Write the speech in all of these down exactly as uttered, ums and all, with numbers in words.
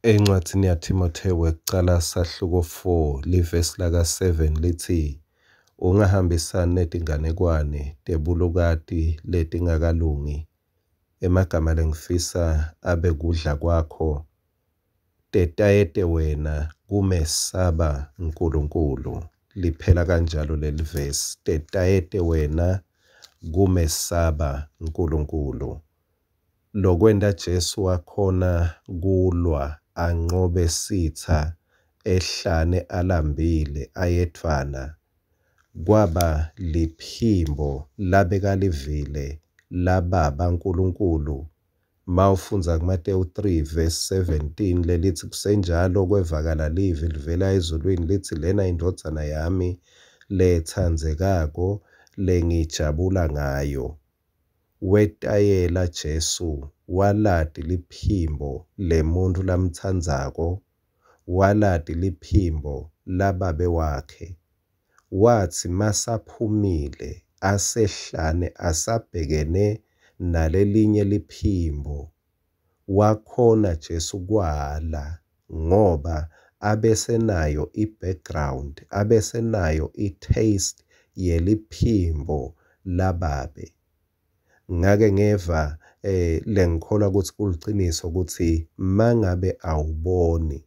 Encwadini yaTimotheyu wekuqala sahluko four livesi laka seven lithi ungahambisani nezinganekwane tebulukati letingakalungi emagama lengifisa abe kudla kwakho tetayete wena kumesaba uNkulunkulu. Liphela kanjalo leli vesi, tetayete wena kumesaba uNkulunkulu. Lokwenda Jesu wakhona kulwa anqobe sitha ehlane alambile ayedvana kwaba liphimbo labekalivile lababa uNkulunkulu. Mawufunza kuMateyu three verse seventeen lelithi kusenjalo kwevakala livi livela ezulwini lithi lena indodana yami lethandzekako lengijabula ngayo. Wetayela Jesu walati liphimbo lemuntu lamtsandzako, walati liphimbo lababe wakhe. Wathi masaphumile asehlane asabhekene nalelinye liphimbo, wakhona Jesu kwala ngoba abesenayo i-background, abesenayo i-taste yeliphimbo lababe. Ngake ngeva eh lengikholwa ukuthi kuliqiniso ukuthi mangabe awuboni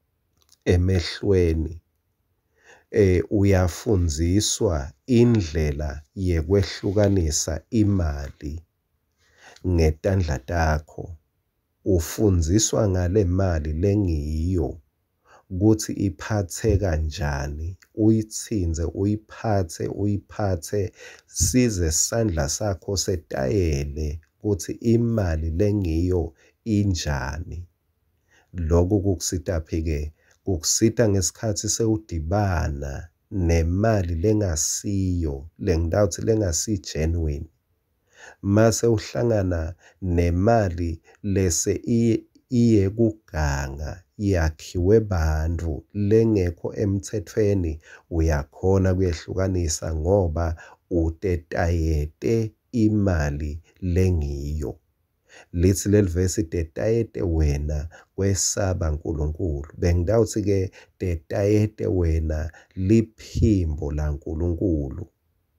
emehlweni eh uyafundziswa indlela yekwehlukanisa imali ngetandla takho. Ufundziswa ngale mali lengiyo ukuthi iphathe kanjani, uyitsinze uyiphathe uyiphathe size sandla sakho setayele ukuthi imali lengiyo injani. Lokhu kukusita phike, kukusita ngesikhathi sewudibana nemali lengasiyo, lengidawuthi lengasi genuine. Mase uhlangana nemali lese iye kuganga yakhiwe bantu lengekho emthethweni, uyakhona kuyehlukanisa ngoba utetayete imali lengiyo. Lithi leli vesi tetayete wena kwesaba uNkulunkulu. Bengidawuthi ke tetayete wena liphimbo laNkulunkulu.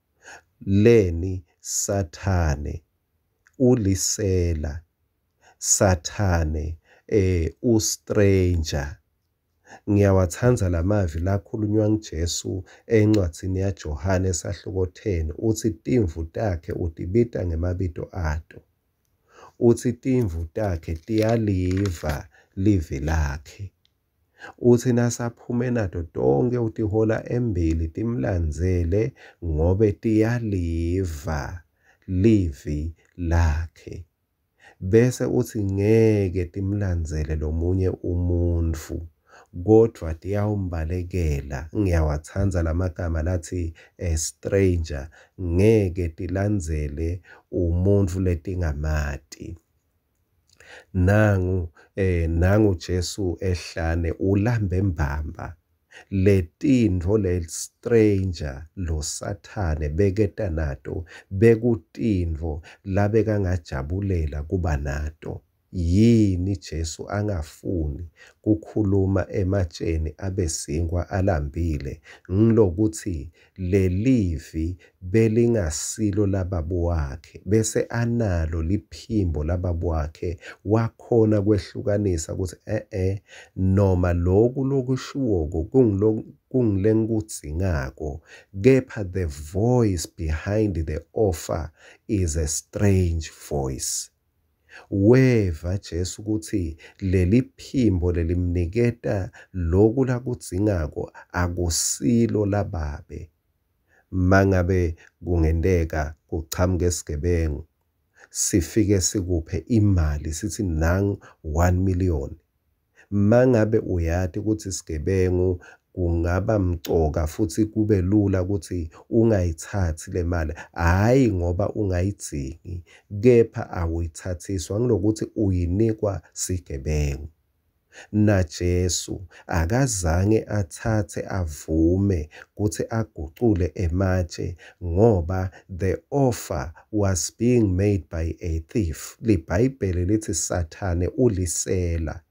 Leni Sathane ulisela, Sathane eh ustranger. Ngiyawathanza lamavi lakhulunywa nguJesu encwadzini yaJohane sahluko ten, uthi timvu takhe utibita ngemabito ato, uthi timvu takhe tiyaliva livi lakhe, uthi nasaphume nato tonke utihola embili timlandzele ngobe tiyaliva livi lakhe. Bese uthi ngeke timlandzele lomunye umuntu kodwa tiyawumbalekela. Ngiyawathanza lamagama lathi a stranger, ngeke tilandzele umuntu letingamati. Nangu eh nangu Jesu ehlane ulambe mbamba letintfo le stranger lo Sathane beketa nato bekutintfo labekangajabulela kuba nato. Yini Jesu angafuni kukhuluma ematsheni abesingwa alambile ngilokuthi lelivi belingasilo lababo wakhe bese analo liphimbo lababo wakhe, wakhona kwehlukanisa ukuthi eh eh noma lokhu lokushuwoko kungilengikudzingako, kepha the voice behind the offer is a strange voice. Weva Jesu ukuthi leli phimbo lelimniketa lokhu lakudzingako akusilo lababe. Mangabe kungendeka kuchamuke isigebengu sifike sikuphe imali sithi nangu one million, mangabe uyati ukuthi isigebengu kungaba mcoka futhi kube lula ukuthi ungayithathi le mali, hayi ngoba ungayidzingi, kepha awuyithathiswa ngilokuthi uyinikwa sigebengu. Na Jesu akazange athathe avume ukuthi agucule ematshe ngoba the offer was being made by a thief. LiBhayibheli lithi Sathane ulisela.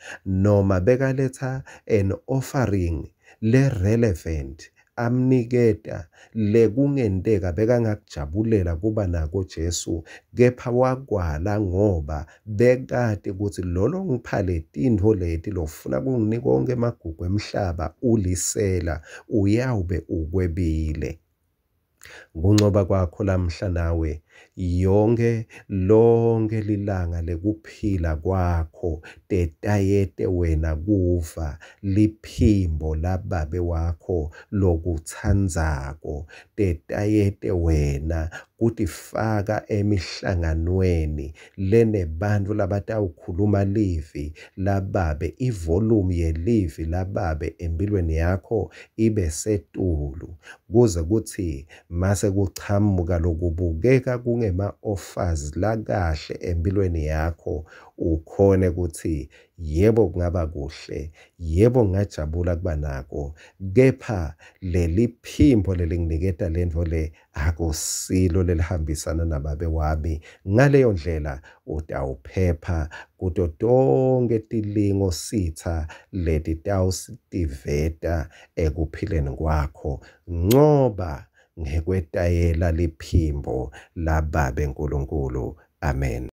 noma bekaletha an offering le relevant amniketa lekungenteka bekangakujabulela kuba nako Jesu, kepha wakwala ngoba bekade ukuthi lolo ngipha letintfo leti lofuna kunginika konke emagugu emhlaba ulisela uyawube ukwebile. Kuncoba kwakho lamhla nawe yonke lonke lilanga lekuphila kwakho tetayete wena kuva liphimbo lababe wakho lokutsandzako, tetayete wena kutifaka emihlanganweni lenebantfu labatawukhuluma livi lababe, ivolume yelivi lababe empilweni yakho ibe setulu, kuze kuthi mase kuchamuka lokubukeka kungema-offers lakahle empilweni yakho ukhone ukuthi yebo kungaba kuhle, yebo ngajabula kuba nako, kepha leli phimbo lelinginiketa lento le akusilo lelihambisana nababe wami. Ngaleyo ndlela utawuphepha kuto tonke tilingo sitha letitawusitiveta ekuphileni kwakho, ngoba ngekwetayela liphimbo lababe nkulunkulu. Amen.